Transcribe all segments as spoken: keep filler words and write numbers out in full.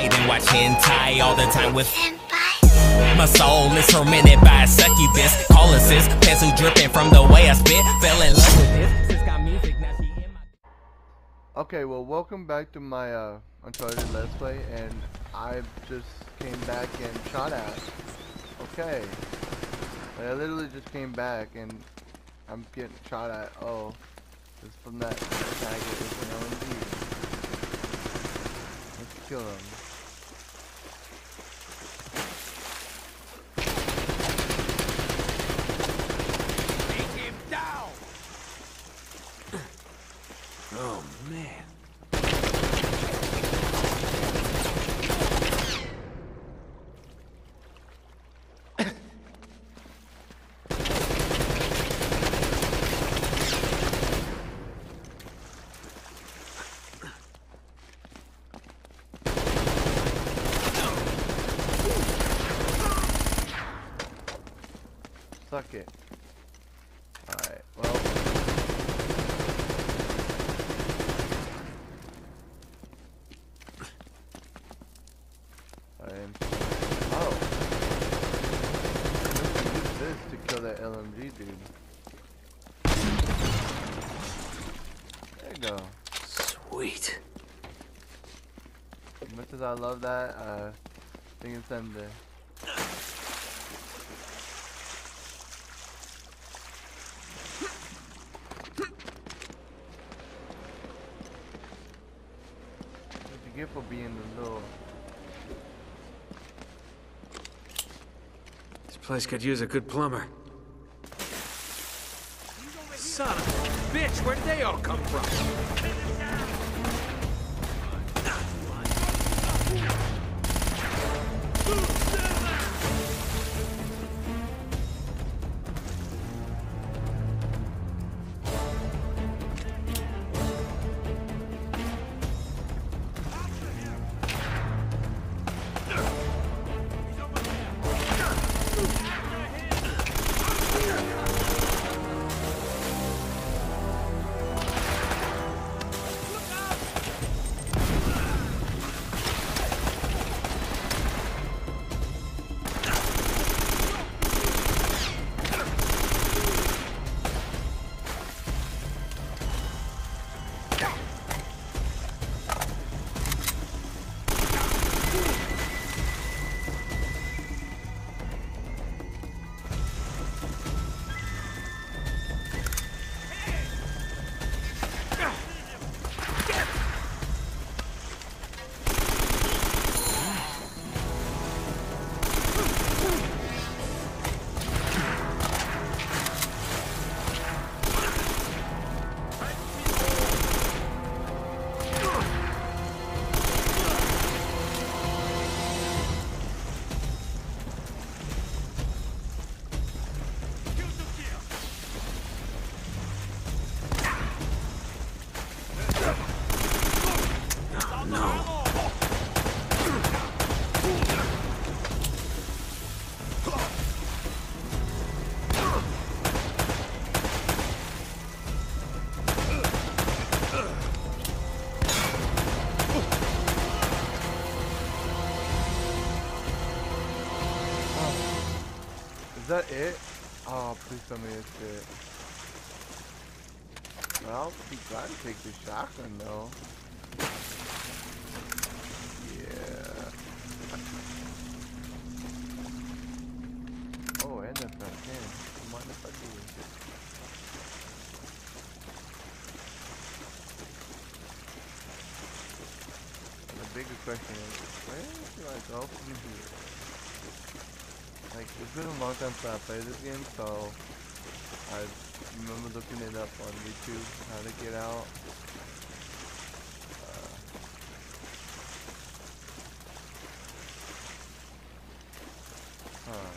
night and watch hentai all the time with my soul is tormented by a succubus. Call assist, pencil dripping from the way I spit. Fell in love with this. Sis got music, now she in my... Okay, well, welcome back to my uh, Uncharted Let's Play, and I just came back and shot at. Okay. Like, I literally just came back and I'm getting shot at. Oh, it's from that faggot with an L M G. Let's kill him. Oh man. Suck it. Alright, well. I'm, oh. Use this to kill that L M G dude. There you go. Sweet. As much as I love that, uh, I think it's time to... What you get for being the little... This place could use a good plumber. Son of a bitch, where did they all come from? Is that it? Oh, please tell me it's it. Well, I'll be glad to take this shotgun though. Yeah. Oh, and that's not ten. Don't mind if I do it. And the bigger question is, where do I go from here? Like, it's been a long time since I played this game, so I remember looking it up on YouTube, how to get out. Uh, huh.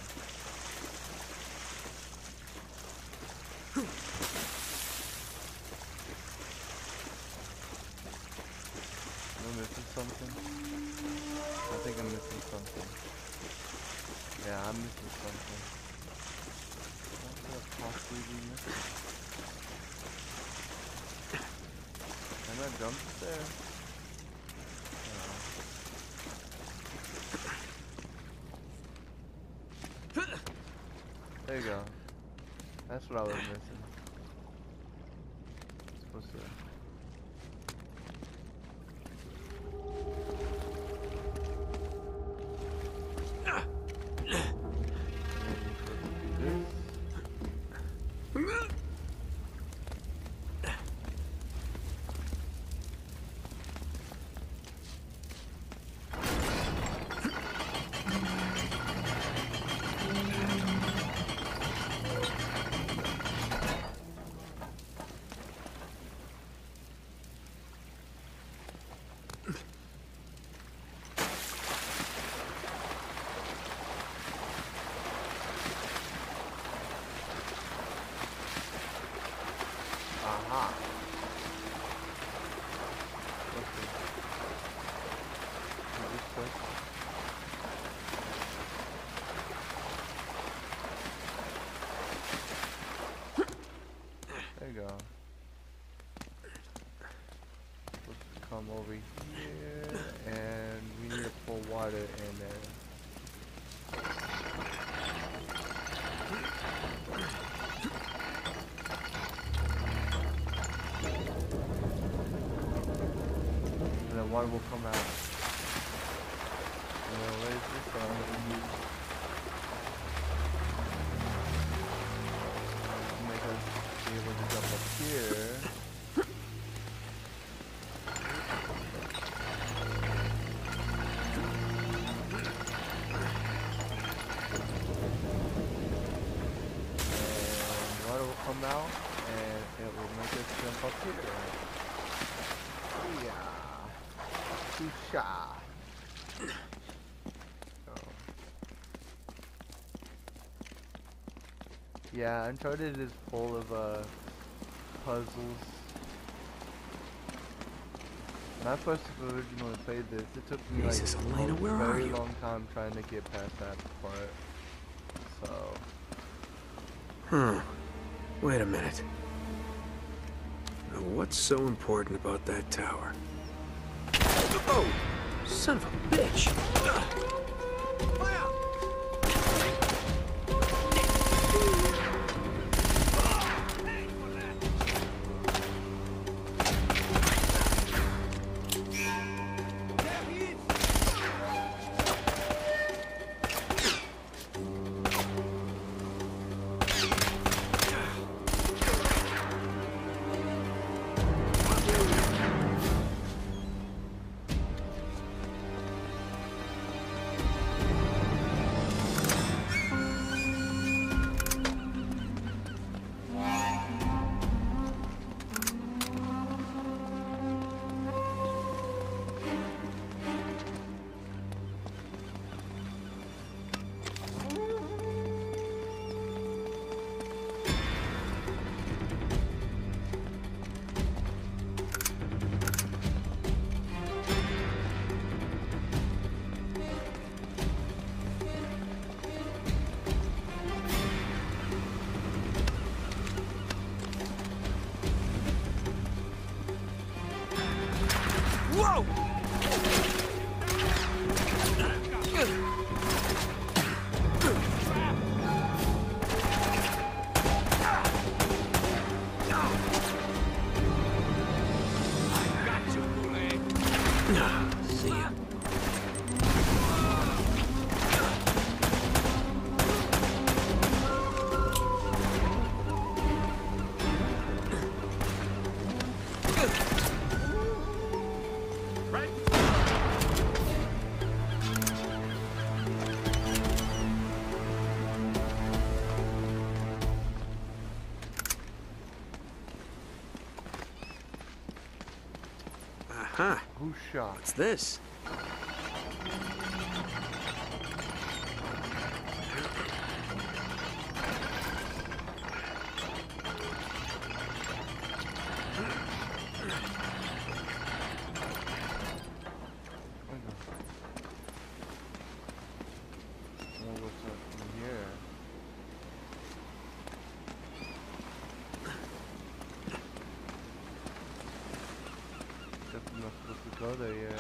Am I missing something? I think I'm missing something. Yeah, I'm missing something. What could I possibly be missing? Can I jump there? No. There you go. That's what I was missing. Supposed to. Aha. What's this? Is this quick? There you go. Let's come over here, and we need to pour water in there. And then water will come out. And then where's this one? Make us be able to jump up here. And water will come out, and it will make us jump up here. Yeah. Tusha. Oh. Yeah, Uncharted is full of uh, puzzles. When I first originally played this, it took me Jesus, like Elena, a where are very you? long time trying to get past that part. So, Hmm. Wait a minute. Now, what's so important about that tower? Oh! Son of a bitch! Whoa! See ya. Aha. who's shot? What's this? Go there yet.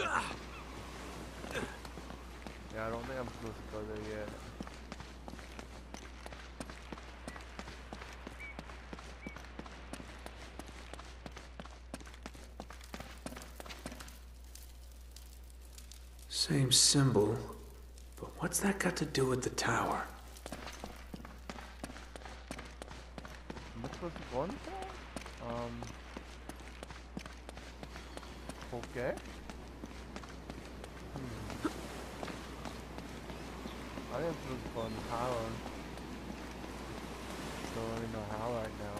Yeah, I don't think I'm supposed to go there yet. Same symbol, but what's that got to do with the tower? Am I supposed to go on the tower? Um. Okay. Hmm. I am supposed to go on the tower. Don't really know how right now.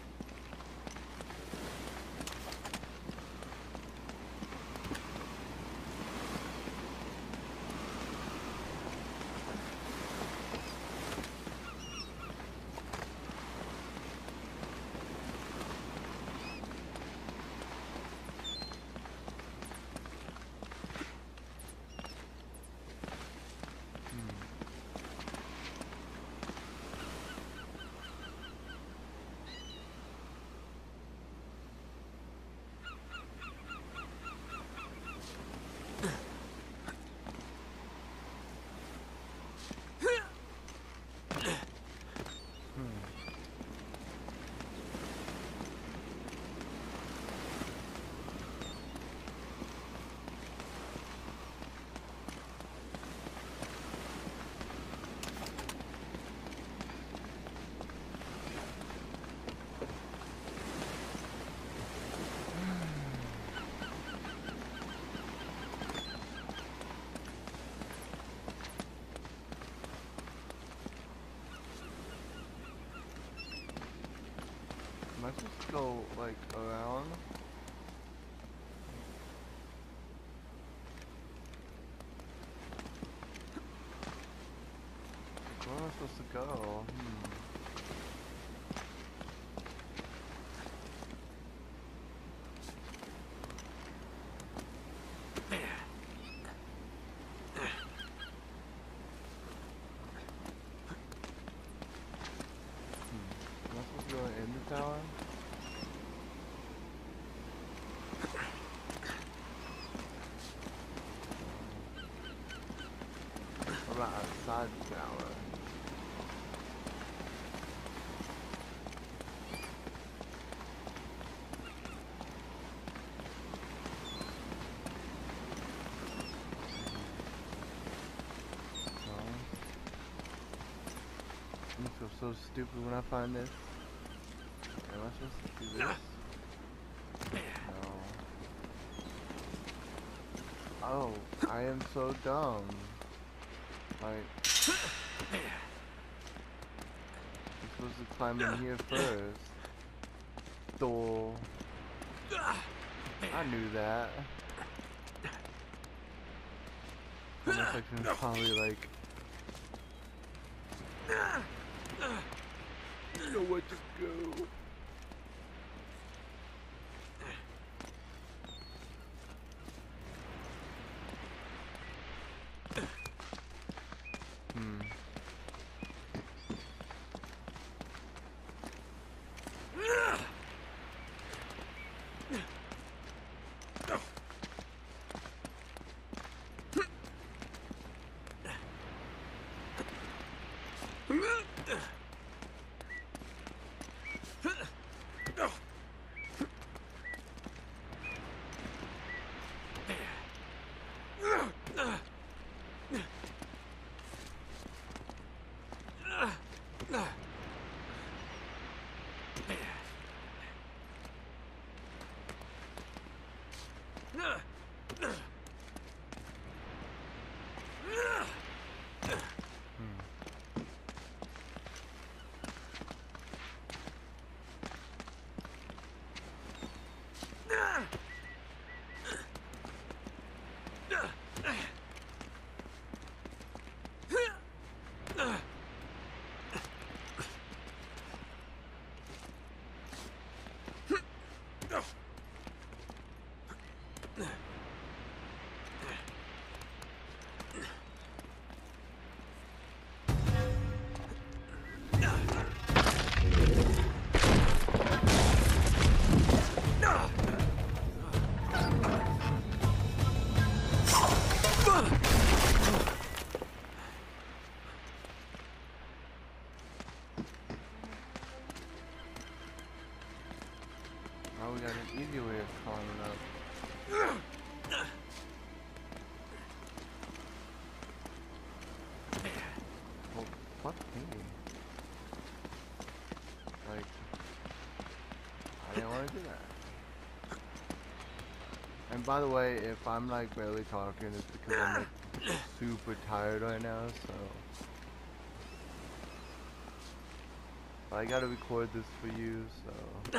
Am I supposed to go, like, around? Where am I supposed to go? Hmm. Am I supposed to go in the tower? What about outside the tower? I'm gonna feel so stupid when I find this. Am I supposed to do this? No. Oh, I am so dumb. Like, you're supposed to climb in here first. Door. I knew that. Comment section is probably like, you know what to go. Hmm. Oh, we got an easy way of climbing up. want to do that. And by the way, if I'm like barely talking, it's because I'm like super tired right now, so. But I gotta record this for you, so.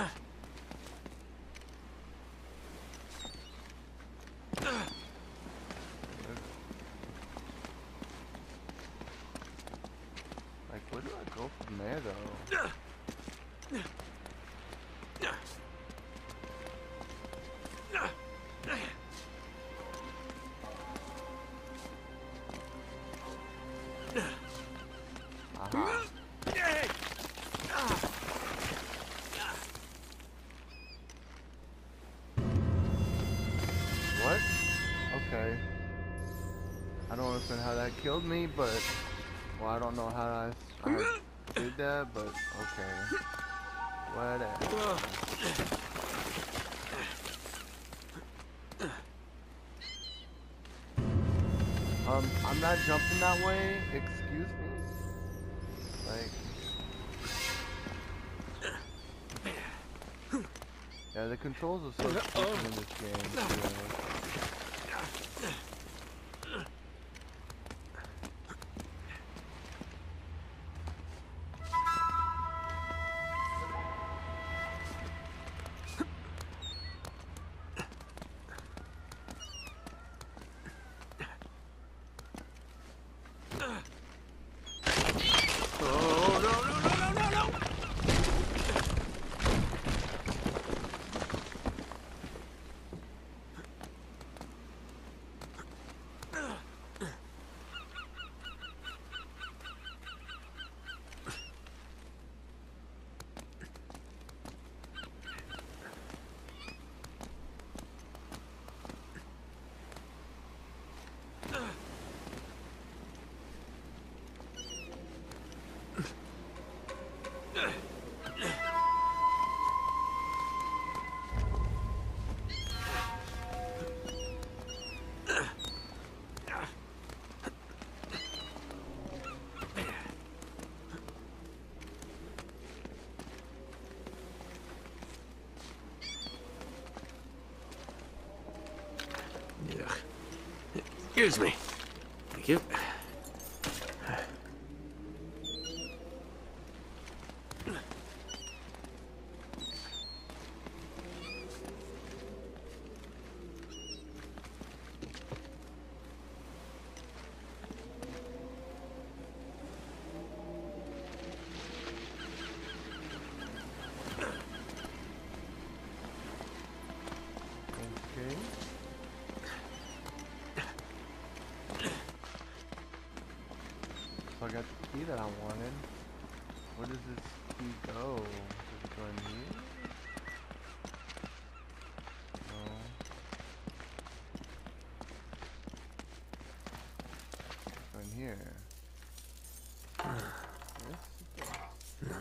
Like, where do I go from there, though? Aha. What? Okay. I don't understand how that killed me, but... Well, I don't know how I, I did that, but okay. Whatever. Um, I'm not jumping that way. Excuse me. Like... Yeah, the controls are so stupid in this game, you know. Excuse me. Thank you. Okay. So I got the key that I wanted. Where does this key go? Does it go in here? No. Go in here. Yes.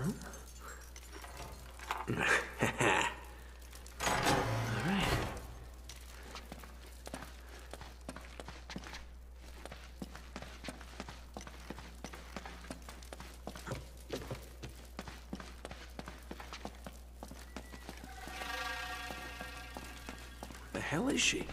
All right. The hell is she?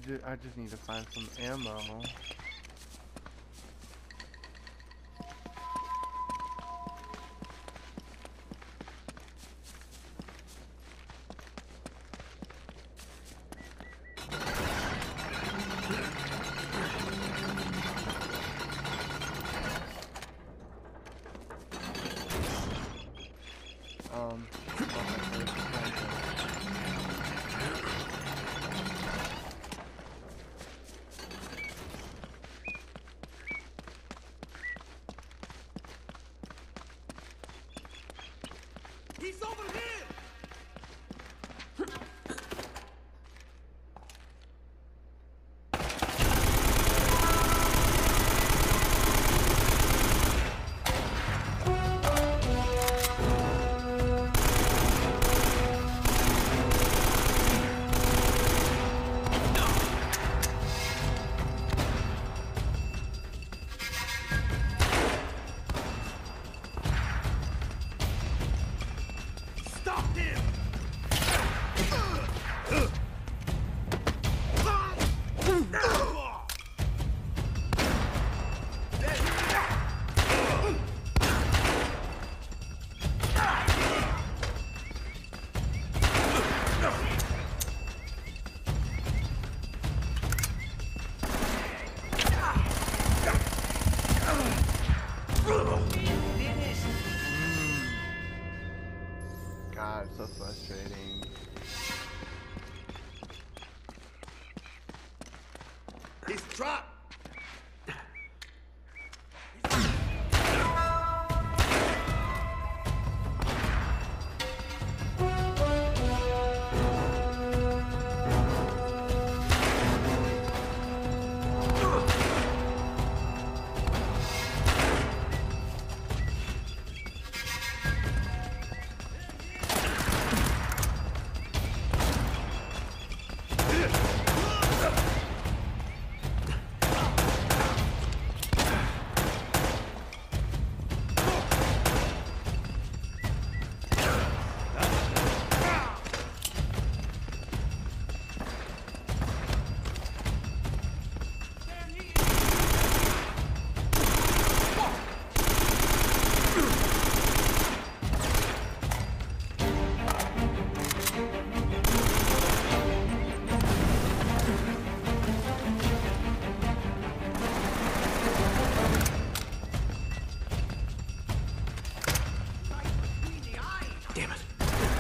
ju I just need to find some ammo. Um, He's over here! God, so frustrating. He's dropped! Damn it.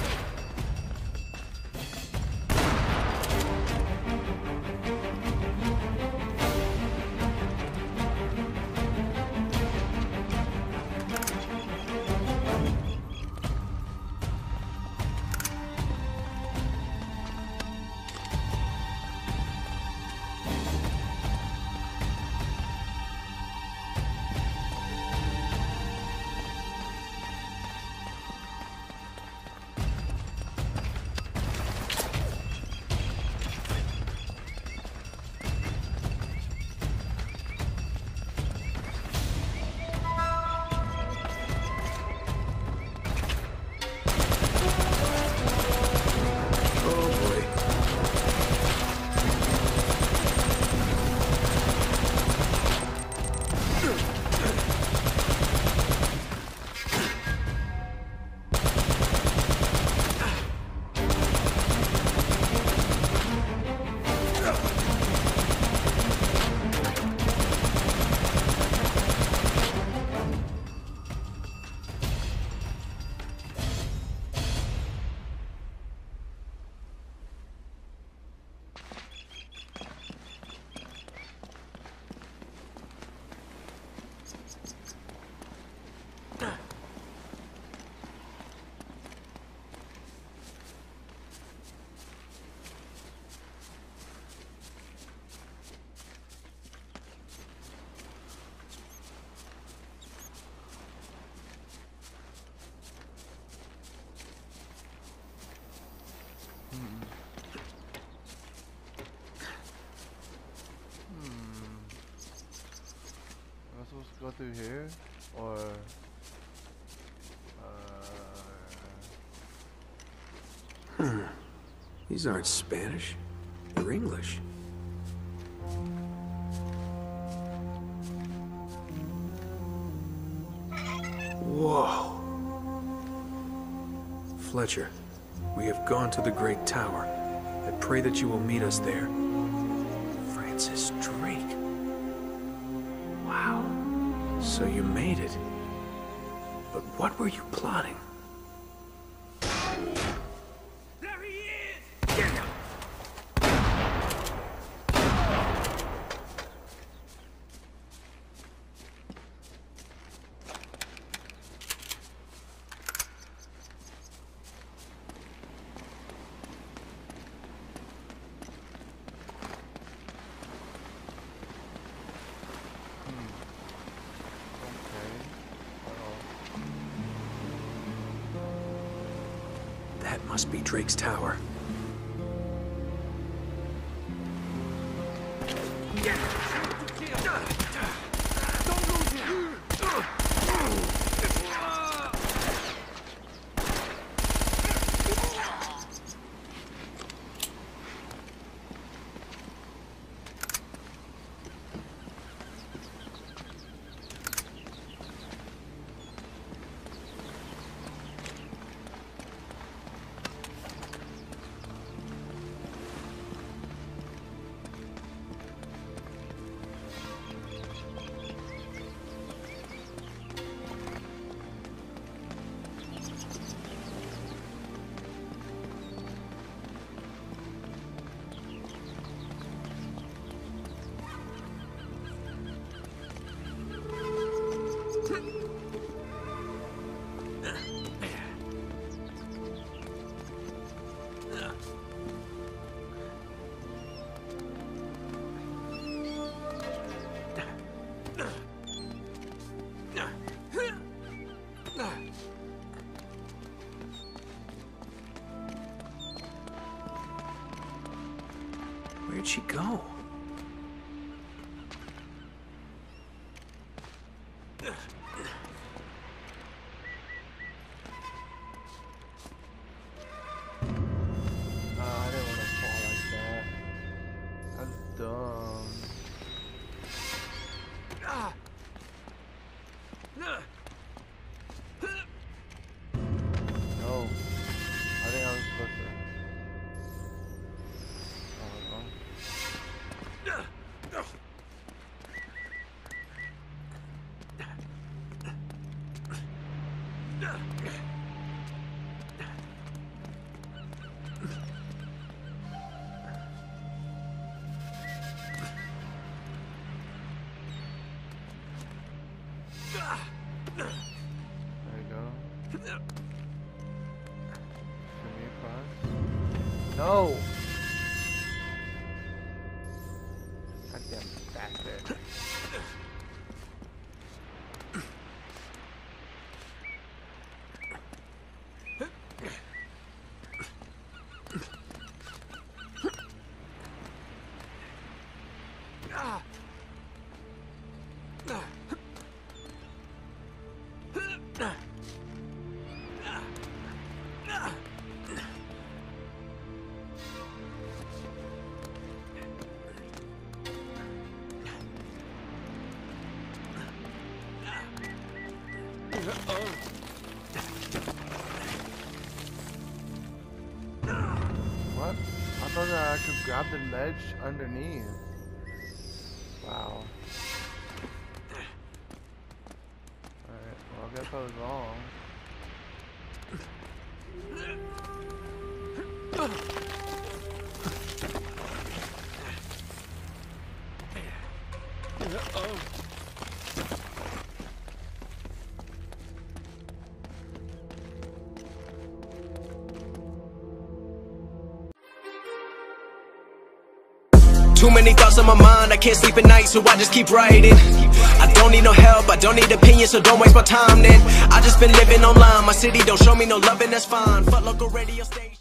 Go through here, or uh... Hmm. These aren't Spanish. They're English. Fletcher, we have gone to the Great Tower. I pray that you will meet us there. Francis Drake. Wow. So you made it. But what were you plotting? There he is! Get him! That must be Drake's tower. Where'd she go? There you go. Can we cross? No! Goddamn bastard. What? I thought that I could grab the ledge underneath. Wow. Alright, well I guess I was wrong. Too many thoughts on my mind, I can't sleep at night, so I just keep writing. I don't need no help, I don't need opinions, so don't waste my time then. I just been living online, my city don't show me no loving, that's fine. Fuck local radio station.